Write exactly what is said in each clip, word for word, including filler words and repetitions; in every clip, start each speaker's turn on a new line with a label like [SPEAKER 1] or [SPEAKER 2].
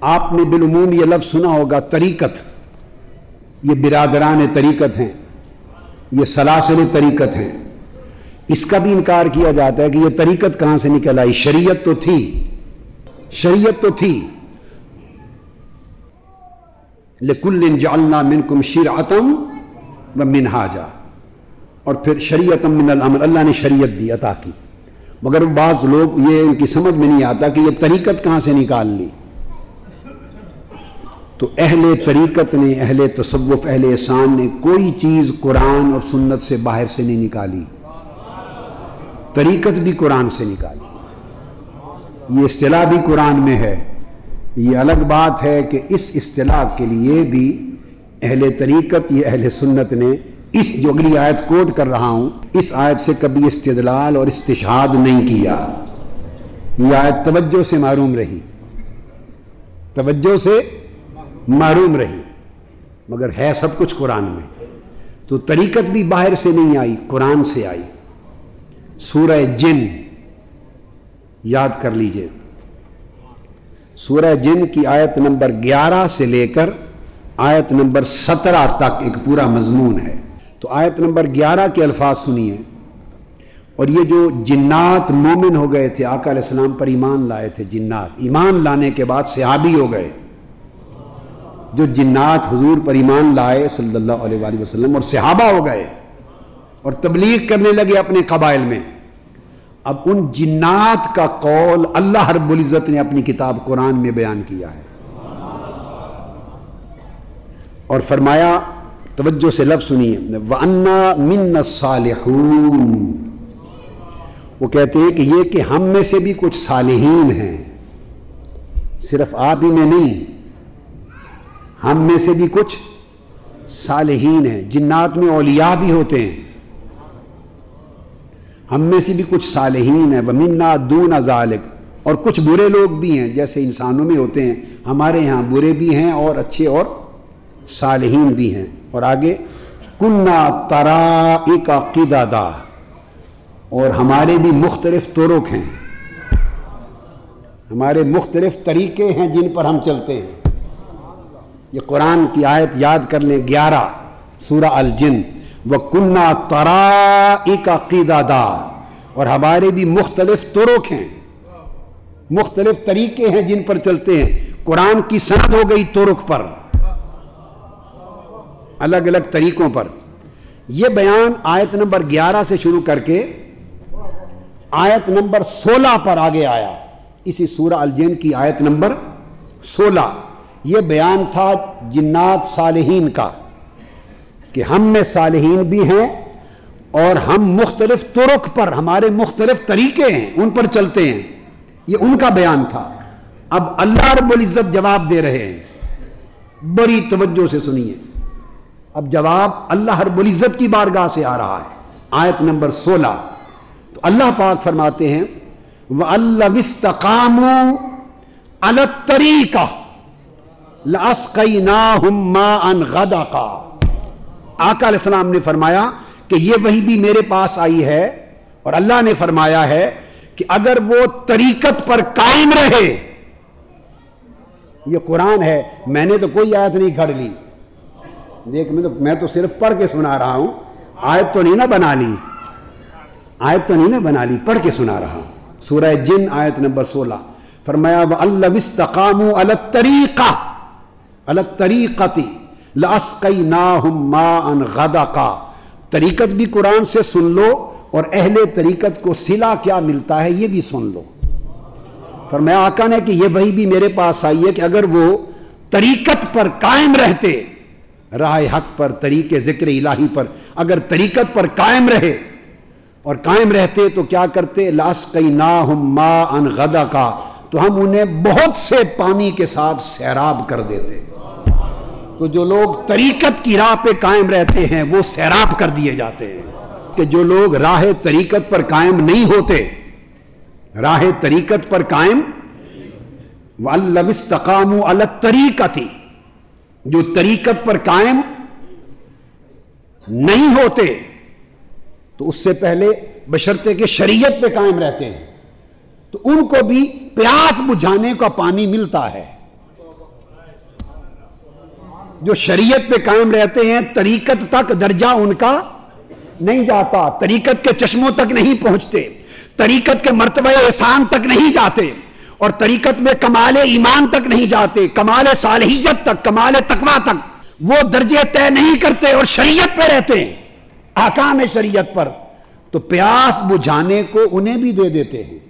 [SPEAKER 1] آپ نے بالعموم یہ لفظ سنا ہوگا طریقت، یہ برادران طریقت ہیں، یہ سلاسل طریقت ہیں۔ اس کا بھی انکار کیا جاتا ہے کہ یہ طریقت کہاں سے نکل آئی، شریعت تو تھی، شریعت تو تھی۔ لِكُلٍّ جَعَلْنَا مِنْكُمْ شِرْعَةً وَمِنْهَاجًا، اور پھر شریعت من الامر، اللہ نے شریعت دی، عطا کی، مگر بعض لوگ یہ ان کی سمجھ میں نہیں آتا کہ یہ طریقت کہاں سے نکال لی۔ تو اہل طریقت نے، اہل تصوف، اہل احسان نے کوئی چیز قرآن اور سنت سے باہر سے نہیں نکالی، طریقت بھی قرآن سے نکالی۔ یہ اصطلاح بھی قرآن میں ہے۔ یہ الگ بات ہے کہ اس اصطلاح کے لیے بھی اہل طریقت، یہ اہل سنت نے اس جو اگلی آیت کوٹ کر رہا ہوں، اس آیت سے کبھی استدلال اور استشہاد نہیں کیا۔ یہ آیت توجہ سے محروم رہی، توجہ سے محروم رہی، مگر ہے سب کچھ قرآن میں۔ تو طریقت بھی باہر سے نہیں آئی، قرآن سے آئی۔ سورہ جن یاد کر لیجئے، سورہ جن کی آیت نمبر گیارہ سے لے کر آیت نمبر سترہ تک ایک پورا مضمون ہے۔ تو آیت نمبر گیارہ کے الفاظ سنیے۔ اور یہ جو جنات مومن ہو گئے تھے، آقا علیہ السلام پر ایمان لائے تھے، جنات ایمان لانے کے بعد صحابی ہو گئے۔ جو جنات حضور پر ایمان لائے صلی اللہ علیہ وآلہ وسلم اور صحابہ ہو گئے اور تبلیغ کرنے لگے اپنے قبائل میں، اب ان جنات کا قول اللہ رب العزت نے اپنی کتاب قرآن میں بیان کیا ہے، اور فرمایا، توجہ سے لفظ سنیے، وَأَنَّا مِنَّا الصَّالِحُونَ، وہ کہتے ہیں کہ یہ کہ ہم میں سے بھی کچھ صالحین ہیں، صرف آپ ہی میں نہیں، ہم میں سے بھی کچھ صالحین ہیں۔ جنات میں اولیاء بھی ہوتے ہیں، ہم میں سے بھی کچھ صالحین ہیں۔ وَمِنَّا دُونَ ذَلِكَ، اور کچھ برے لوگ بھی ہیں، جیسے انسانوں میں ہوتے ہیں، ہمارے یہاں برے بھی ہیں اور اچھے اور صالحین بھی ہیں۔ اور آگے کُنَّا طَرَائِقَ قِدَدًا، اور ہمارے بھی مختلف طرق ہیں، ہمارے مختلف طریقے ہیں جن پر ہم چلتے ہیں۔ یہ قرآن کی آیت یاد کر لیں، گیارہ سورہ الجن، وَكُنَّا طَرَائِقَ قِدَدًا، اور ہمارے بھی مختلف طرق ہیں، مختلف طریقے ہیں جن پر چلتے ہیں۔ قرآن کی سند ہو گئی طرق پر، الگ الگ طریقوں پر۔ یہ بیان آیت نمبر گیارہ سے شروع کر کے آیت نمبر سولہ پر آگے آیا، اسی سورہ الجن کی آیت نمبر سولہ۔ یہ بیان تھا جنات صالحین کا، کہ ہم میں صالحین بھی ہیں اور ہم مختلف طرق پر، ہمارے مختلف طریقے ہیں، ان پر چلتے ہیں، یہ ان کا بیان تھا۔ اب اللہ رب العزت جواب دے رہے ہیں، بڑی توجہ سے سنیے۔ اب جواب اللہ رب العزت کی بارگاہ سے آ رہا ہے، آیت نمبر سولہ۔ تو اللہ پاک فرماتے ہیں، وَأَلَّوِ اسْتَقَامُوا عَلَى الطَّرِيقَةِ لَأَسْقَيْنَاهُمْ مَاءً غَدَقًا۔ آقا علیہ السلام نے فرمایا کہ یہ وحی بھی میرے پاس آئی ہے، اور اللہ نے فرمایا ہے کہ اگر وہ طریقت پر قائم رہے، یہ قرآن ہے، میں نے تو کوئی آیت نہیں گھڑ لی، دیکھ میں تو میں تو صرف پڑھ کے سنا رہا ہوں، آیت تو نہیں نہ بنا لی، آیت تو نہیں نہ بنا لی، پڑھ کے سنا رہا ہوں۔ سورہ جن آیت نمبر سولہ، فرمایا وَأَلَّوِ اسْتَقَامُوا عَلَى الطَّرِيقَةِ عَلَى الطَّرِيقَةِ لَأَسْقَيْنَاهُمْ مَاءً غَدَقًا۔ طریقت بھی قرآن سے سن لو، اور اہل طریقت کو صلہ کیا ملتا ہے یہ بھی سن لو۔ فرمایا آقا نے کہ یہ وحی بھی میرے پاس آئی ہے کہ اگر وہ طریقت پر قائم رہتے، راہ حق پر، طریق ذکر الہی پر، اگر طریقت پر قائم رہے اور قائم رہتے تو کیا کرتے، لَأَسْقَيْنَاهُمْ مَاءً غَدَقًا، تو ہم انہیں بہت سے پانی کے ساتھ سیراب کر دیتے۔ تو جو لوگ طریقت کی راہ پہ قائم رہتے ہیں وہ سیراب کر دیے جاتے ہیں، کہ جو لوگ راہ طریقت پر قائم نہیں ہوتے، راہ طریقت پر قائم، وَأَلَّوِ اسْتَقَامُوا عَلَى الطَّرِيقَةِ، جو طریقت پر قائم نہیں ہوتے، تو اس سے پہلے بشرطے کہ شریعت پہ قائم رہتے ہیں، تو ان کو بھی پیاس بجھانے کا پانی ملتا ہے، جو شریعت پہ قائم رہتے ہیں طریقت تک درجہ ان کا نہیں جاتا، طریقت کے چشموں تک نہیں پہنچتے، طریقت کے مرتبہ احسان تک نہیں جاتے، اور طریقت میں کمال ایمان تک نہیں جاتے، کمال صالحیت تک، کمال تقویٰ تک وہ درجے طے نہیں کرتے اور شریعت پہ رہتے ہیں، احکام شریعت پر، تو پیاس بجھانے کو انہیں بھی دے دیتے ہیں،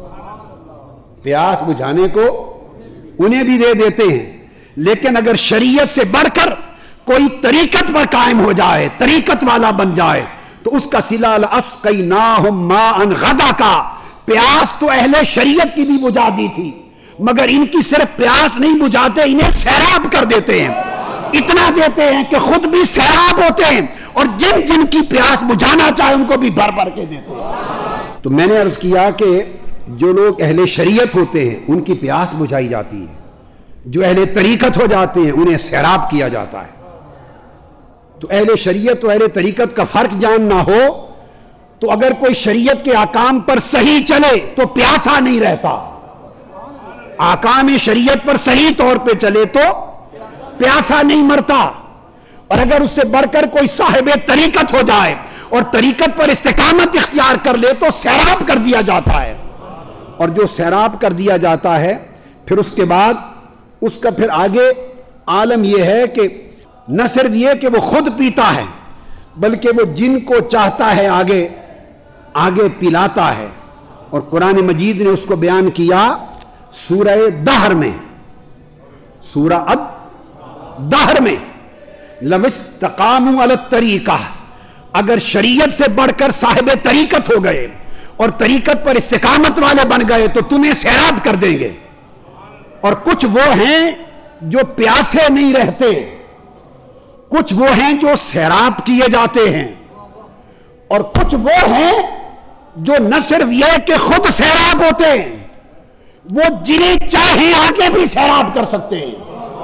[SPEAKER 1] پیاس بجھانے کو انہیں بھی دے دیتے ہیں۔ لیکن اگر شریعت سے بڑھ کر کوئی طریقت پر قائم ہو جائے، طریقت والا بن جائے، تو اس کا صلہ لَأَسْقَيْنَاهُمْ مَاءً غَدَقًا، پیاس تو اہل شریعت کی بھی بجھا دی تھی، مگر ان کی صرف پیاس نہیں بجھاتے، انہیں سیراب کر دیتے ہیں، اتنا دیتے ہیں کہ خود بھی سیراب ہوتے ہیں، اور جن جن کی پیاس بجھانا چاہے ان کو بھی بھر بھر کے دیتے ہیں۔ تو میں نے عرض کیا کہ جو لوگ اہل شریعت ہوتے ہیں ان کی پیاس بجھائی جاتی ہے، جو اہل طریقت ہو جاتے ہیں انہیں سیراب کیا جاتا ہے۔ تو اہل شریعت و اہل طریقت کا فرق جاننا ہو تو اگر کوئی شریعت کے احکام پر صحیح چلے تو پیاسا نہیں رہتا، احکام شریعت پر صحیح طور پہ چلے تو پیاسا نہیں مرتا، اور اگر اس سے بڑھ کر کوئی صاحب طریقت ہو جائے اور طریقت پر استقامت اختیار کر لے تو سیراب کر دیا جاتا ہے، اور جو سیراب کر دیا جاتا ہے پھر اس کے بعد اس کا پھر آگے عالم یہ ہے کہ نہ صرف یہ کہ وہ خود پیتا ہے بلکہ وہ جن کو چاہتا ہے آگے آگے پلاتا ہے، اور قرآن مجید نے اس کو بیان کیا سورہ دہر میں، سورہ الدہر میں، لَوِ اسْتَقَامُوا عَلَى الطَّرِيقَةِ، اگر شریعت سے بڑھ کر صاحب طریقت ہو گئے اور طریقت پر استقامت والے بن گئے تو تمہیں سیراب کر دیں گے۔ اور کچھ وہ ہیں جو پیاسے نہیں رہتے، کچھ وہ ہیں جو سیراب کیے جاتے ہیں، اور کچھ وہ ہیں جو نہ صرف یہ کہ خود سیراب ہوتے ہیں، وہ جنہیں چاہیں آگے بھی سیراب کر سکتے ہیں،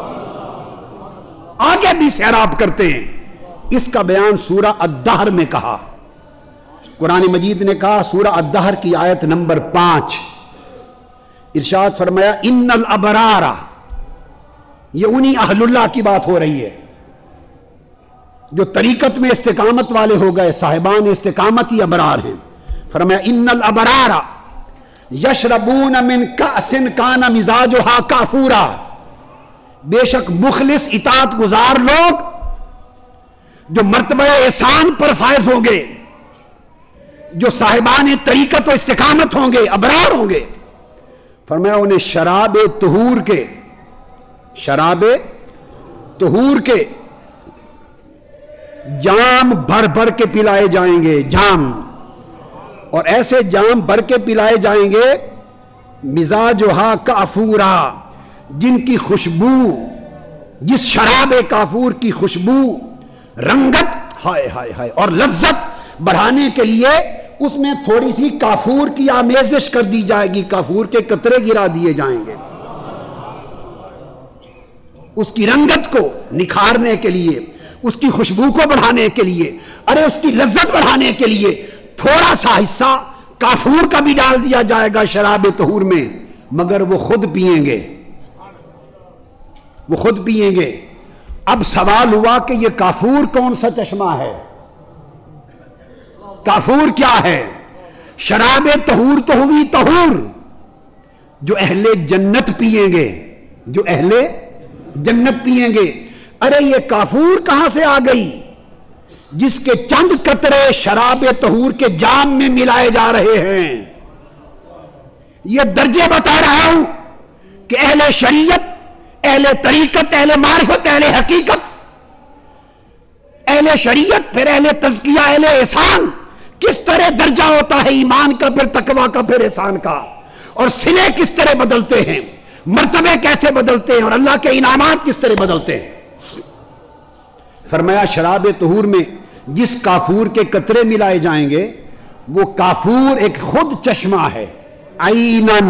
[SPEAKER 1] آگے بھی سیراب کرتے ہیں۔ اس کا بیان سورہ الدہر میں کہا، قرآن مجید نے کہا سورہ الدہر کی آیت نمبر پانچ، ارشاد فرمایا ان الابرار، یہ انہی اہل اللہ کی بات ہو رہی ہے جو طریقت میں استقامت والے ہو گئے، صاحبان استقامت ہی ابرار ہیں۔ فرمایا ان الابرار یشربون من کأس کان مزاجھا کافورا، بے شک مخلص اطاعت گزار لوگ جو مرتبہ احسان پر فائز ہوں گے، جو صاحبان طریقت و استقامت ہوں گے، ابرار ہوں گے، فرمایا انہیں شراب طہور کے شراب طہور کے جام بھر بھر کے پلائے جائیں گے، جام، اور ایسے جام بھر کے پلائے جائیں گے مزاجھا کافورا، جن کی خوشبو، جس شراب کافور کی خوشبو، رنگت ہائے ہائے ہائے اور لذت بڑھانے کے لیے اس میں تھوڑی سی کافور کی آمیزش کر دی جائے گی، کافور کے قطرے گرا دیے جائیں گے، اس کی رنگت کو نکھارنے کے لیے، اس کی خوشبو کو بڑھانے کے لیے، ارے اس کی لذت بڑھانے کے لیے تھوڑا سا حصہ کافور کا بھی ڈال دیا جائے گا شراب طہور میں، مگر وہ خود پئیں گے، وہ خود پئیں گے۔ اب سوال ہوا کہ یہ کافور کون سا چشمہ ہے؟ کافور کیا ہے؟ شراب طہور تو ہوئی طہور، جو اہل جنت پئیں گے، جو اہل جنت پئیں گے۔ ارے یہ کافور کہاں سے آ گئی جس کے چند قطرے شراب طہور کے جام میں ملائے جا رہے ہیں؟ یہ درجے بتا رہا ہوں کہ اہل شریعت، اہل طریقت، اہل معرفت، اہل حقیقت، اہل شریعت، پھر اہل تزکیہ، اہل احسان، کس طرح درجہ ہوتا ہے ایمان کا، پھر تقویٰ کا، پھر احسان کا، اور سلے کس طرح بدلتے ہیں، مرتبے کیسے بدلتے ہیں، اور اللہ کے انعامات کس طرح بدلتے ہیں۔ فرمایا شراب طہور میں جس کافور کے قطرے ملائے جائیں گے وہ کافور ایک خود چشمہ ہے، عینن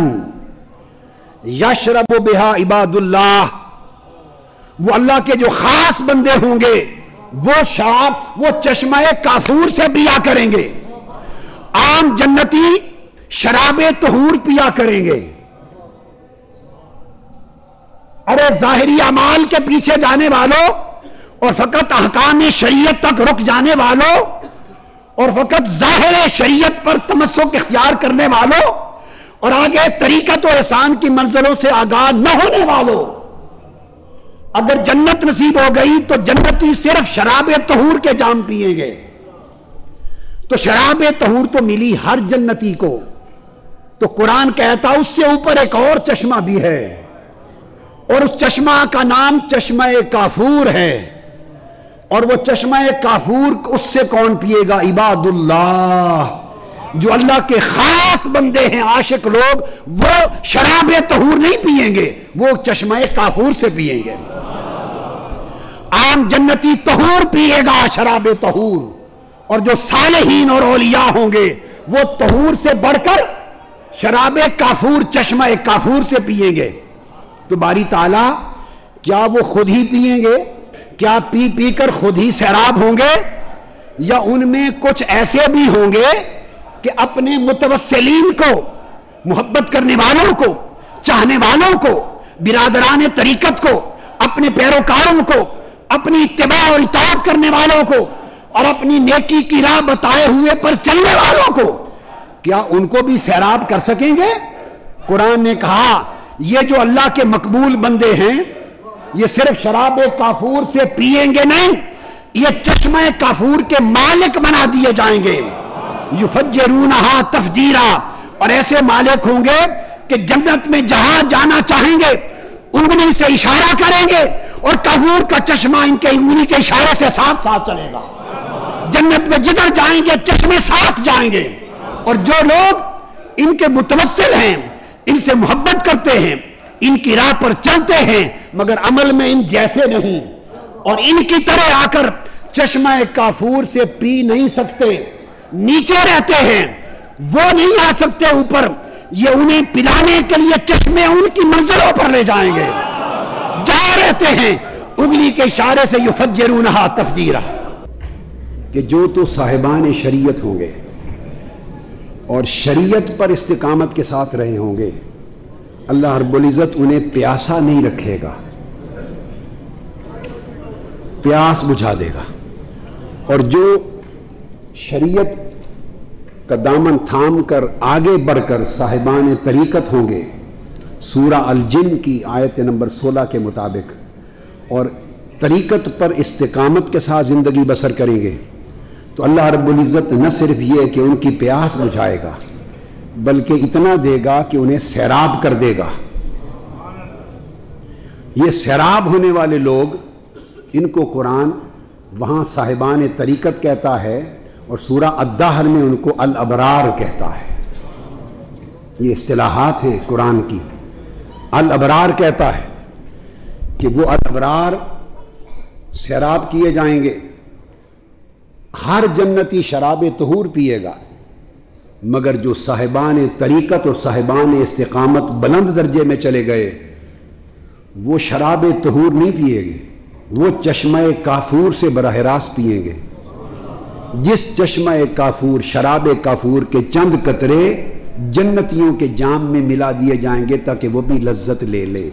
[SPEAKER 1] یشرب بہا عباد اللہ، وہ اللہ کے جو خاص بندے ہوں گے وہ شراب، وہ چشمہ کافور سے پیا کریں گے۔ عام جنتی شراب طہور پیا کریں گے۔ ارے ظاہری اعمال کے پیچھے جانے والوں، اور فقط احکام شریعت تک رک جانے والوں اور فقط ظاہر شریعت پر تمسک اختیار کرنے والوں اور آگے طریقت و احسان کی منزلوں سے آگاہ نہ ہونے والوں، اگر جنت نصیب ہو گئی تو جنتی صرف شراب طہور کے جام پیئیں گے. تو شراب طہور تو ملی ہر جنتی کو، تو قرآن کہتا اس سے اوپر ایک اور چشمہ بھی ہے، اور اس چشمہ کا نام چشمہ کافور ہے. اور وہ چشمہ کافور اس سے کون پیے گا؟ عباد اللہ، جو اللہ کے خاص بندے ہیں، عاشق لوگ، وہ شراب طہور نہیں پیئیں گے، وہ چشمہ کافور سے پیئیں گے. عام جنتی طہور پیئے گا، شراب طہور، اور جو صالحین اور اولیاء ہوں گے وہ طہور سے بڑھ کر شراب کافور، چشمہ کافور سے پیئیں گے. تو باری تعالیٰ کیا وہ خود ہی پیئیں گے؟ کیا پی پی کر خود ہی سیراب ہوں گے؟ یا ان میں کچھ ایسے بھی ہوں گے کہ اپنے متوسلین کو، محبت کرنے والوں کو، چاہنے والوں کو، برادران طریقت کو، اپنے پیروکاروں کو، اپنی اتباع اور اطاعت کرنے والوں کو اور اپنی نیکی کی راہ بتائے ہوئے پر چلنے والوں کو، کیا ان کو بھی سیراب کر سکیں گے؟ قرآن نے کہا یہ جو اللہ کے مقبول بندے ہیں یہ صرف شراب کافور سے پیئیں گے نہیں، یہ چشمہ کافور کے مالک بنا دیے جائیں گے. یفجرونہا تفجیرا، اور ایسے مالک ہوں گے کہ جنت میں جہاں جانا چاہیں گے انگلی سے اشارہ کریں گے اور کافور کا چشمہ ان کے انگلی کے اشارے سے ساتھ ساتھ چلے گا. جنت میں جدھر جائیں گے چشمے ساتھ جائیں گے. اور جو لوگ ان کے متوسل ہیں، ان سے محبت کرتے ہیں، ان کی راہ پر چلتے ہیں مگر عمل میں ان جیسے نہیں، اور ان کی طرح آ کر چشمہ کافور سے پی نہیں سکتے، نیچے رہتے ہیں، وہ نہیں آ سکتے اوپر، یہ انہیں پلانے کے لیے چشمے ان کی منزلوں پر لے جائیں گے. جہاں رہتے ہیں انگلی کے اشارے سے یفجرونہا تفجیرا. کہ جو تو صاحبان شریعت ہوں گے اور شریعت پر استقامت کے ساتھ رہے ہوں گے، اللہ رب العزت انہیں پیاسا نہیں رکھے گا، پیاس بجھا دے گا. اور جو شریعت کا دامن تھام کر آگے بڑھ کر صاحبان طریقت ہوں گے، سورہ الجن کی آیت نمبر سولہ کے مطابق، اور طریقت پر استقامت کے ساتھ زندگی بسر کریں گے، تو اللہ رب العزت نہ صرف یہ کہ ان کی پیاس بجھائے گا بلکہ اتنا دے گا کہ انہیں سیراب کر دے گا. یہ سیراب ہونے والے لوگ، ان کو قرآن وہاں صاحبان طریقت کہتا ہے اور سورہ الدہر میں ان کو الابرار کہتا ہے. یہ اصطلاحات ہیں قرآن کی. الابرار کہتا ہے کہ وہ الابرار سیراب کیے جائیں گے. ہر جنتی شراب طہور پیے گا مگر جو صاحبان طریقت اور صاحبان استقامت بلند درجے میں چلے گئے وہ شراب طہور نہیں پیے گے، وہ چشمہ کافور سے براہ راست پیئیں گے. جس چشمہ کافور، شراب کافور کے چند قطرے جنتیوں کے جام میں ملا دیے جائیں گے تاکہ وہ بھی لذت لے لیں.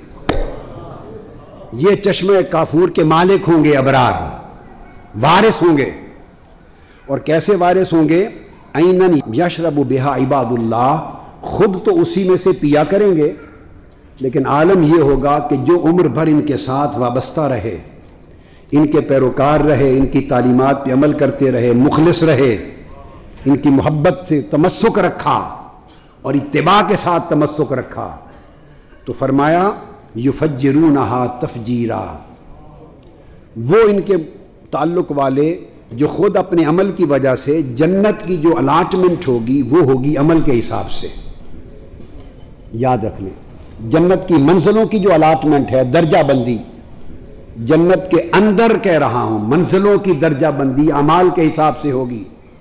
[SPEAKER 1] یہ چشمہ کافور کے مالک ہوں گے ابرار، وارث ہوں گے. اور کیسے وارث ہوں گے؟ عینن یشرب بہا عباد اللہ، خود تو اسی میں سے پیا کریں گے لیکن عالم یہ ہوگا کہ جو عمر بھر ان کے ساتھ وابستہ رہے، ان کے پیروکار رہے، ان کی تعلیمات پہ عمل کرتے رہے، مخلص رہے، ان کی محبت سے تمسک رکھا اور اتباع کے ساتھ تمسک رکھا، تو فرمایا یفجرونہا تفجیرا. وہ ان کے تعلق والے جو خود اپنے عمل کی وجہ سے جنت کی جو الاٹمنٹ ہوگی وہ ہوگی عمل کے حساب سے. یاد رکھ لیں، جنت کی منزلوں کی جو الاٹمنٹ ہے، درجہ بندی، جنت کے اندر کہہ رہا ہوں، منزلوں کی درجہ بندی اعمال کے حساب سے ہوگی.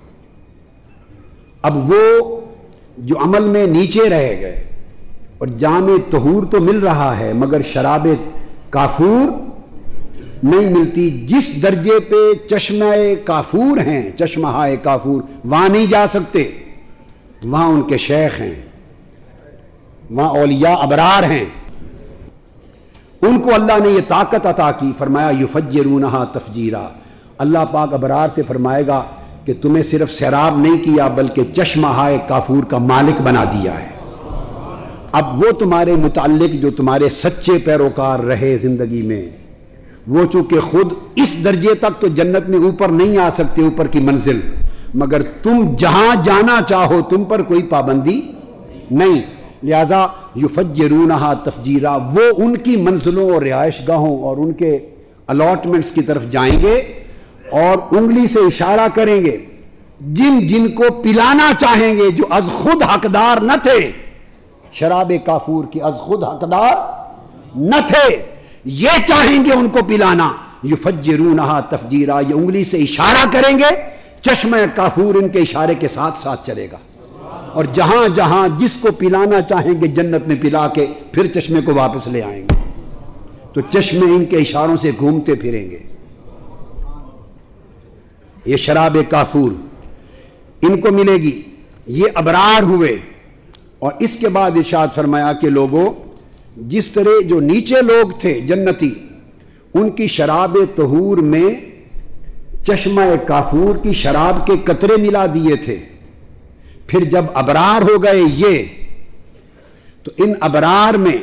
[SPEAKER 1] اب وہ جو عمل میں نیچے رہ گئے اور جام طہور تو مل رہا ہے مگر شراب کافور نہیں ملتی، جس درجے پہ چشمہ کافور ہیں، چشمہ کافور، وہاں نہیں جا سکتے. وہاں ان کے شیخ ہیں، وہاں اولیاء ابرار ہیں، ان کو اللہ نے یہ طاقت عطا کی، فرمایا یفجرونہا تفجیرا، اللہ پاک ابرار سے فرمائے گا کہ تمہیں صرف سیراب نہیں کیا بلکہ چشمہ ہائے کافور کا مالک بنا دیا ہے۔ اب وہ تمہارے متعلق جو تمہارے سچے پیروکار رہے زندگی میں، وہ چونکہ خود اس درجے تک تو جنت میں اوپر نہیں آ سکتے، اوپر کی منزل، مگر تم جہاں جانا چاہو تم پر کوئی پابندی نہیں، لہذا یفجرونہا تفجیرا، وہ ان کی منزلوں اور رہائش گاہوں اور ان کے الاٹمنٹس کی طرف جائیں گے اور انگلی سے اشارہ کریں گے، جن جن کو پلانا چاہیں گے جو از خود حقدار نہ تھے، شراب کافور کی از خود حقدار نہ تھے، یہ چاہیں گے ان کو پلانا، یفجرونہا تفجیرا، یہ انگلی سے اشارہ کریں گے، چشمہ کافور ان کے اشارے کے ساتھ ساتھ چلے گا، اور جہاں جہاں جس کو پلانا چاہیں گے جنت میں پلا کے پھر چشمے کو واپس لے آئیں گے، تو چشمے ان کے اشاروں سے گھومتے پھریں گے۔ یہ شراب کافور ان کو ملے گی، یہ ابرار ہوئے۔ اور اس کے بعد ارشاد فرمایا کہ لوگوں، جس طرح جو نیچے لوگ تھے جنتی، ان کی شراب طہور میں چشمہ کافور کی شراب کے قطرے ملا دیے تھے، پھر جب ابرار ہو گئے یہ، تو ان ابرار میں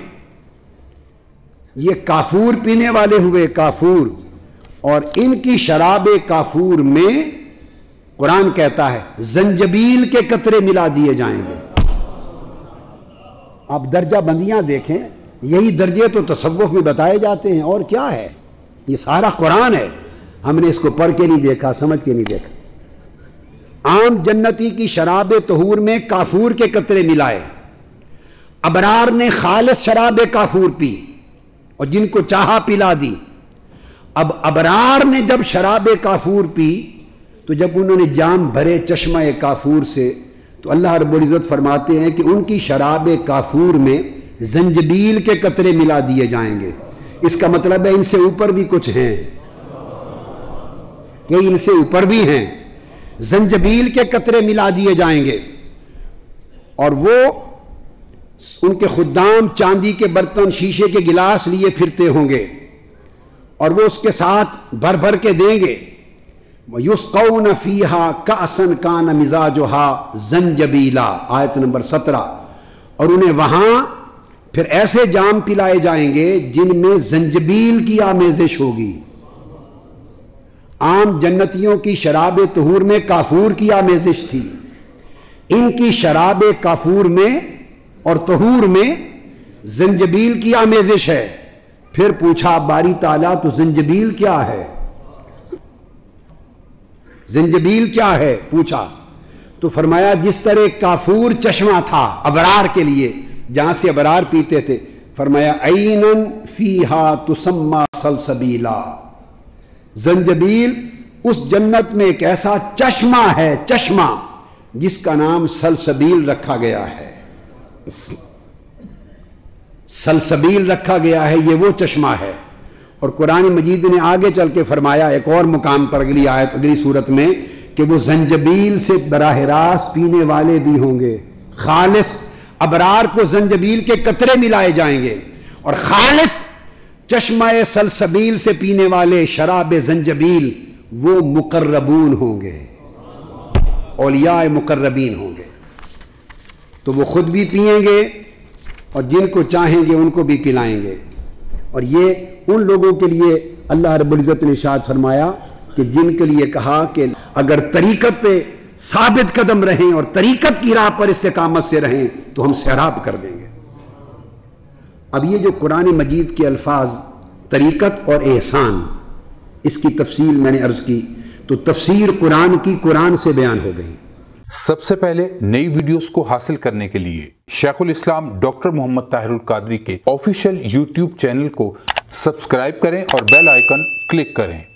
[SPEAKER 1] یہ کافور پینے والے ہوئے کافور، اور ان کی شراب کافور میں قرآن کہتا ہے زنجبیل کے قطرے ملا دیے جائیں گے۔ آپ درجہ بندیاں دیکھیں، یہی درجے تو تصوف میں بتائے جاتے ہیں، اور کیا ہے، یہ سارا قرآن ہے، ہم نے اس کو پڑھ کے نہیں دیکھا، سمجھ کے نہیں دیکھا۔ عام جنتی کی شراب طہور میں کافور کے قطرے ملائے، ابرار نے خالص شراب کافور پی اور جن کو چاہا پلا دی۔ اب ابرار نے جب شراب کافور پی تو جب انہوں نے جام بھرے چشمہ کافور سے، تو اللہ رب العزت فرماتے ہیں کہ ان کی شراب کافور میں زنجبیل کے قطرے ملا دیے جائیں گے۔ اس کا مطلب ہے ان سے اوپر بھی کچھ ہیں، کہ ان سے اوپر بھی ہیں، زنجبیل کے قطرے ملا دیے جائیں گے، اور وہ ان کے خدام چاندی کے برتن شیشے کے گلاس لیے پھرتے ہوں گے، اور وہ اس کے ساتھ بھر بھر کے دیں گے۔ وَيُسْقَوْنَ فِيهَا كَأْسًا كَانَ مِزَاجُهَا زَنْجَبِيلًا، آیت نمبر سترہ، اور انہیں وہاں پھر ایسے جام پلائے جائیں گے جن میں زنجبیل کی آمیزش ہوگی۔ عام جنتیوں کی شراب طہور میں کافور کی آمیزش تھی، ان کی شراب کافور میں اور طہور میں زنجبیل کی آمیزش ہے۔ پھر پوچھا باری تعالیٰ تو زنجبیل کیا ہے، زنجبیل کیا ہے پوچھا، تو فرمایا جس طرح کافور چشمہ تھا ابرار کے لیے جہاں سے ابرار پیتے تھے، فرمایا عینن فیہا تسمى سلسبیلا، زنجبیل اس جنت میں ایک ایسا چشمہ ہے، چشمہ جس کا نام سلسبیل رکھا گیا ہے، سلسبیل رکھا گیا ہے، یہ وہ چشمہ ہے۔ اور قرآن مجید نے آگے چل کے فرمایا ایک اور مقام پر اگلی آیت اگلی صورت میں کہ وہ زنجبیل سے براہ راست پینے والے بھی ہوں گے، خالص ابرار کو زنجبیل کے قطرے ملائے جائیں گے، اور خالص چشمہ سلسبیل سے پینے والے شراب زنجبیل وہ مقربون ہوں گے، اولیاء مقربین ہوں گے، تو وہ خود بھی پئیں گے اور جن کو چاہیں گے ان کو بھی پلائیں گے۔ اور یہ ان لوگوں کے لیے اللہ رب العزت نے ارشاد فرمایا کہ جن کے لیے کہا کہ اگر طریقت پہ ثابت قدم رہیں اور طریقت کی راہ پر استقامت سے رہیں تو ہم سیراب کر دیں گے۔ اب یہ جو قرآن مجید کے الفاظ طریقت اور احسان، اس کی تفصیل میں نے عرض کی، تو تفسیر قرآن کی قرآن سے بیان ہو گئی۔
[SPEAKER 2] سب سے پہلے نئی ویڈیوز کو حاصل کرنے کے لیے شیخ الاسلام ڈاکٹر محمد طاہر القادری کے آفیشیل یوٹیوب چینل کو سبسکرائب کریں اور بیل آئیکن کلک کریں۔